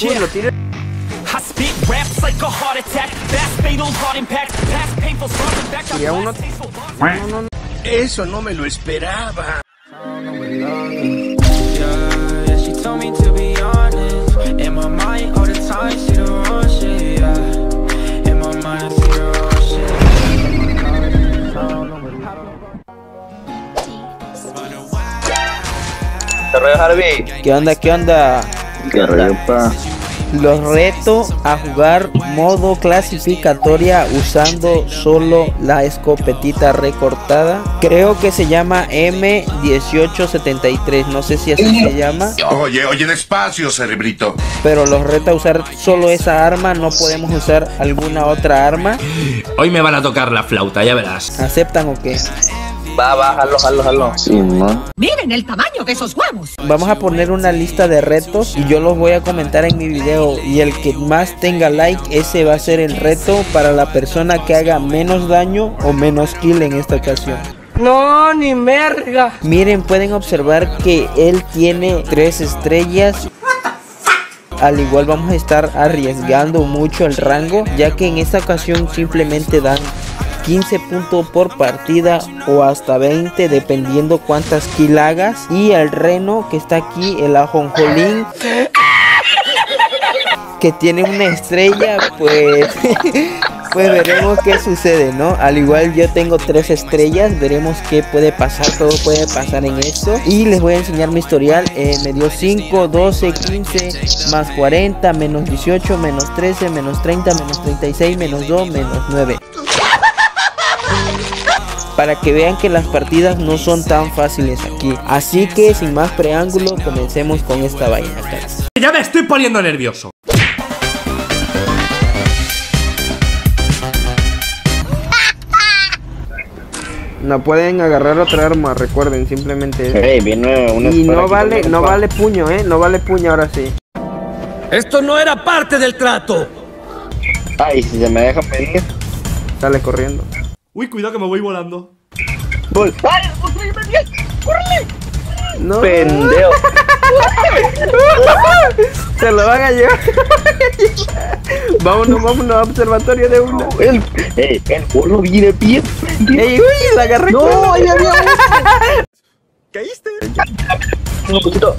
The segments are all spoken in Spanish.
Uy, lo tiré. Ya uno. No. Eso no me lo esperaba. Harvey. ¿Qué onda? ¿Qué onda? ¿Qué rollo, pa? Los reto a jugar modo clasificatoria usando solo la escopetita recortada. Creo que se llama M1873, no sé si así se llama. Oye, despacio, cerebrito. Pero los reto a usar solo esa arma, no podemos usar alguna otra arma. Hoy me van a tocar la flauta, ya verás. ¿Aceptan o qué? Va, jalo. Sí, man. Miren el tamaño de esos huevos. Vamos a poner una lista de retos y yo los voy a comentar en mi video, y el que más tenga like, ese va a ser el reto para la persona que haga menos daño o menos kill en esta ocasión. No, ni merga. Miren, pueden observar que él tiene 3 estrellas. Al igual vamos a estar arriesgando mucho el rango, ya que en esta ocasión simplemente dan 15 puntos por partida o hasta 20 dependiendo cuántas kills hagas. Y el reno que está aquí, el ajonjolín, que tiene una estrella, pues pues veremos qué sucede, ¿no? Al igual yo tengo 3 estrellas, veremos qué puede pasar, todo puede pasar en esto. Y les voy a enseñar mi historial. Me dio 5, 12, 15, más 40, menos 18, menos 13, menos 30, menos 36, menos 2, menos 9. Para que vean que las partidas no son tan fáciles aquí. Así que sin más preámbulo, comencemos con esta vaina, caras. Ya me estoy poniendo nervioso. No pueden agarrar otra arma, recuerden, simplemente. Hey, viene una. Y no vale puño, no vale puño ahora sí. Esto no era parte del trato. Ay, si se me deja pedir. Sale corriendo. Uy, cuidado que me voy volando. ¡Córrele! No. Pendejo. Se lo van a llevar. Vámonos a observatorio de una. El burro viene bien. Ey, uy, la agarré. No, ahí había uno. ¿Caíste? Un poquito.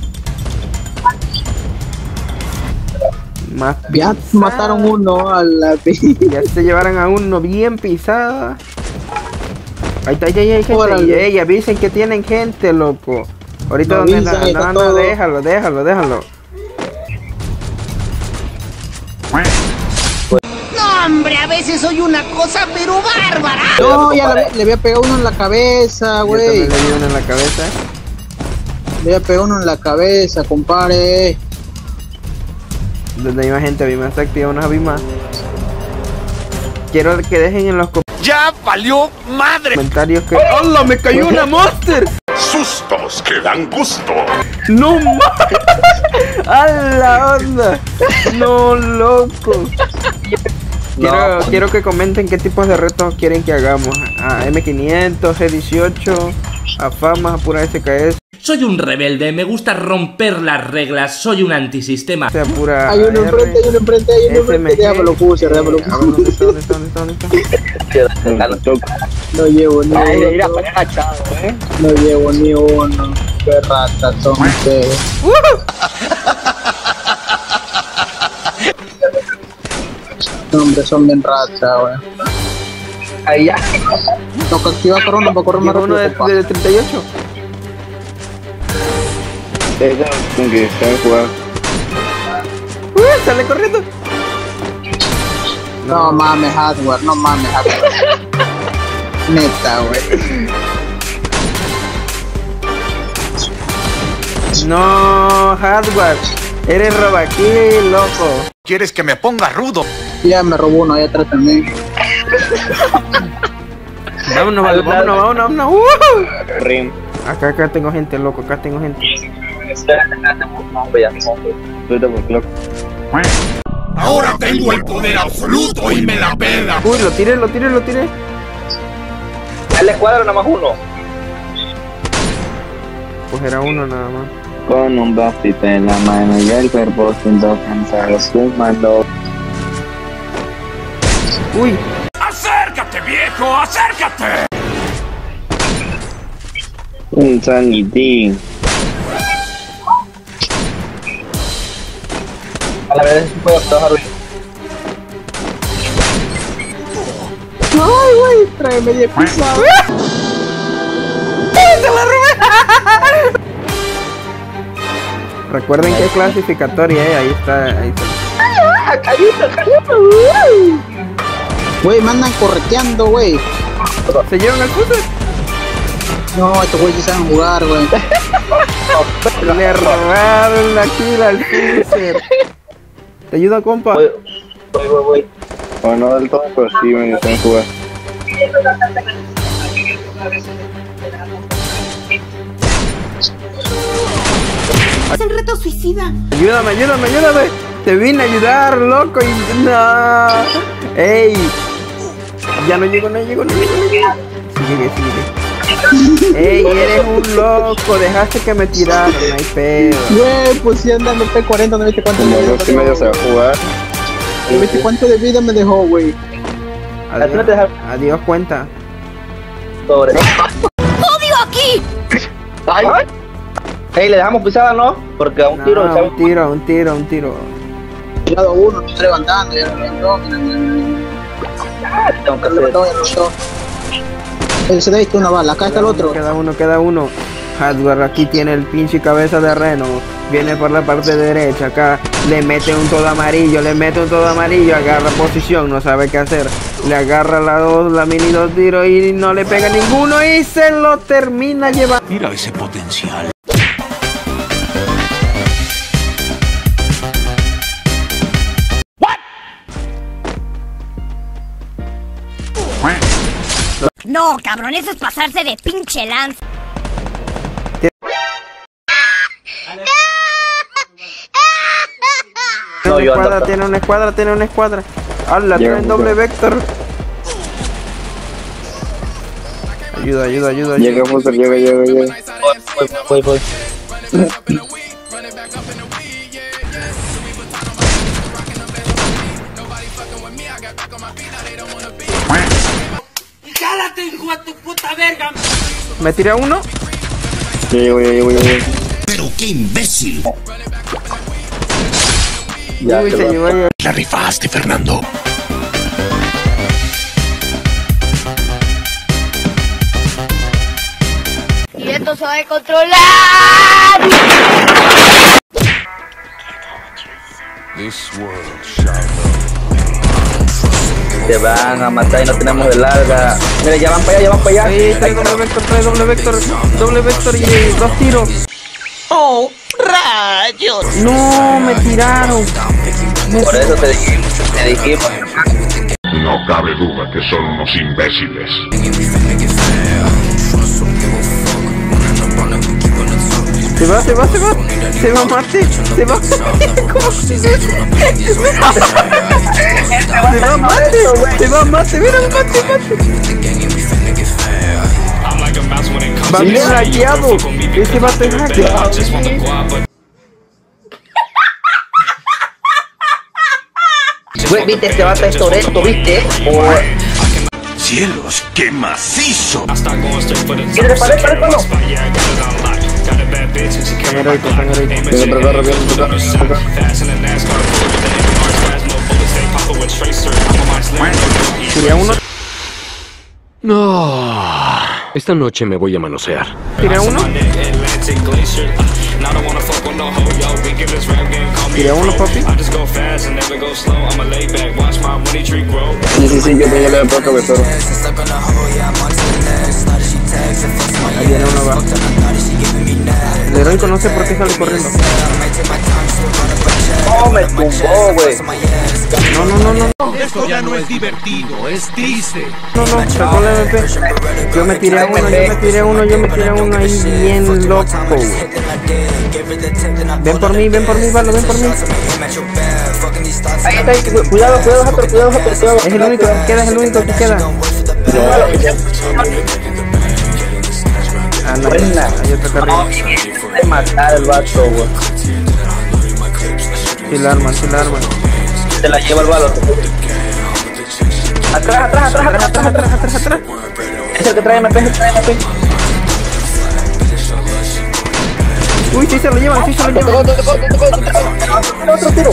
Más Ya mataron uno a la ya se llevaron a uno bien pisado. Ahí está, ya hay gente. Ey, avisen que tienen gente, loco. Ahorita No donde avisan, no, déjalo. No, hombre, a veces soy una cosa, pero bárbara. No, ya le había pegado uno en la cabeza, Yo güey. también le di uno en la cabeza. Le había pegado uno en la cabeza, compadre. Donde hay más gente, Avima, se activa una Avima. Quiero que dejen en los ¡Ya valió madre! comentarios que... ¡Hola! ¡Me cayó una monster! Sustos que dan gusto. ¡No más! ¡A la onda! ¡No, loco! Quiero que comenten qué tipos de retos quieren que hagamos. A M500, G18, a Fama, a pura SKS. Soy un rebelde, me gusta romper las reglas, soy un antisistema. O sea, pura Hay uno enfrente, Déjamelo puse. ¿Dónde está? No llevo ni Ay, mira, uno. poner agachado, No llevo ni uno. Qué ratas son ustedes. No, hombre, son bien ratas, güey. Ahí ya. Toca activar corona para correr más Uno rápido, de 38. Con que está jugando. Sale corriendo. No mames, hardware, Neta, güey. No, hardware. Eres robaquil, loco. ¿Quieres que me ponga rudo? Ya me robó uno ahí atrás también. Vámonos. Rim. Acá tengo gente, loco, acá tengo gente. Ahora tengo el poder absoluto y me la pela. Uy, lo tiré. Él le cuadra nada más uno. Pues era uno nada más. Con un bastito en la mano y el cuerpo siento cansado fumando. Uy, ¡Acércate, viejo! ¡Acércate! Un sanitín. A la vez sí puedo trabajar bien. Ay, güey, tráeme 10 pisados. recuerden que es clasificatoria, ahí está, ahí está. Güey, me andan correteando, güey. ¿Se llevan al fútbol? No, estos güeyes saben jugar, güey. Le robaron la kill al Freezer. ¿Te ayuda, compa? Voy. O no del todo, pero sí me gustan jugar. Es el reto suicida. Ayúdame. Te vine a ayudar, loco, y no. Ey. Ya no llego. Sigue. Ey, eres un loco, dejaste que me tiraran, no hay pedo. Güey, pues si andan en P40, no viste cuánto Como de vida 2 y medio se va a jugar. ¿No viste cuánto de vida me dejó, güey? Adiós, cuenta. Sobre. ¡Odio aquí! ¡Ay! Hey, le dejamos pisada, ¿no? Porque a un tiro, No, ¿sabes? un tiro. Tirado uno, estoy levantando, ya levantó, mira. Tengo que levantó, ya levantó. Se da una bala, acá está el otro. Queda uno. Hardware aquí tiene el pinche cabeza de reno. Viene por la parte derecha, acá le mete un todo amarillo, agarra posición, no sabe qué hacer. Le agarra la mini 2 tiros y no le pega ninguno y se lo termina llevando. Mira ese potencial. No, cabrón, eso es pasarse de pinche lanza. Tiene una escuadra. ¡Hala! Llega Tiene doble mucho. vector. Ayuda. Llega Fuser, llega. Voy. ¡Jálate, hijo de tu puta verga! Me tiré a uno. Ya llego. ¡Pero qué imbécil! Ya, Uy, que se lo- llevó yo. La rifaste, Fernando. Y esto se va a controlar. Te van a matar y no tenemos de larga. Mira, ya van para allá. Ahí trae doble vector y 2 tiros. ¡Oh, rayos! No, me tiraron. Por eso te dijimos. No cabe duda que son unos imbéciles. Se va, Marte. ¿Cómo se va, Marte, mira, Marte. Va bien hackeado. Ese vato es hackeado. Güey, viste, este vato es Toretto, ¿viste? ¡Cielos, qué macizo! ¿Quieres pared, no? Viene preparado, Tiré a uno. No, esta noche me voy a manosear. Tiré a uno, papi. Sí, yo tengo la poca vetero. Ahí viene uno abajo. El heroico no sé por qué sale corriendo. No, me tumbó, güey. No. Esto ya no es divertido, es triste. No, sacó la MP. Yo me tiré a uno ahí bien loco. Ven por mí, Valo, ven por mí. Ahí está, cuidado, Hatter. Es el único que queda, Ah, no, hay otro carril. de matar el vato, güey. Sí la arman, sí la arman. Se la lleva el balón. Atrás. Es el que trae MP, Uy, sí se lo llevan, sí se lo llevan. Otro tiro.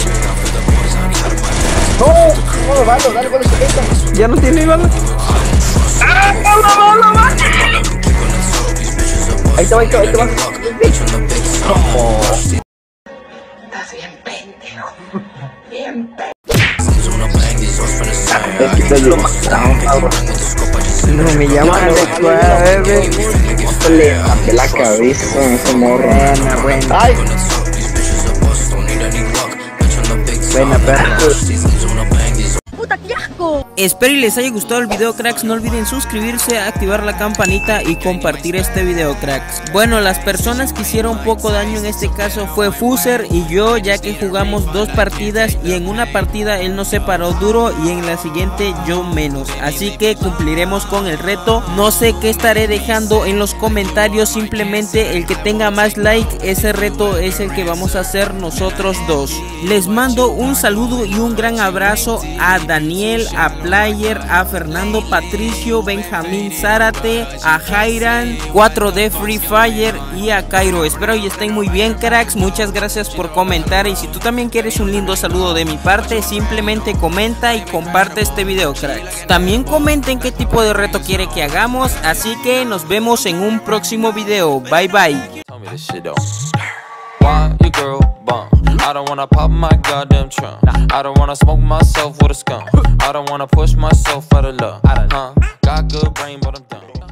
No, balo, dale con el siguiente. Ya no tiene bala. Ahí te va. Estás bien pendejo. Bien No me llaman a Le tapé la cabeza con ese morro. Buena. Ay, Buena, perra. ¡Puta, qué asco! Espero y les haya gustado el video, cracks. No olviden suscribirse, activar la campanita y compartir este video, cracks. Bueno, las personas que hicieron poco daño en este caso fue Fuser y yo, ya que jugamos 2 partidas y en una partida él nos separó duro y en la siguiente yo menos. Así que cumpliremos con el reto. No sé qué estaré dejando en los comentarios, simplemente el que tenga más like, ese reto es el que vamos a hacer nosotros dos. Les mando un saludo y un gran abrazo a Daniel, a Player, a Fernando Patricio, Benjamín Zárate, a Jairan, 4D Free Fire y a Cairo. Espero y estén muy bien, cracks. Muchas gracias por comentar y si tú también quieres un lindo saludo de mi parte, simplemente comenta y comparte este video, cracks. También comenten qué tipo de reto quiere que hagamos, así que nos vemos en un próximo video. Bye bye. I don't wanna pop my goddamn trunk. I don't wanna smoke myself with a skunk. I don't wanna push myself out of love. Got good brain, but I'm done.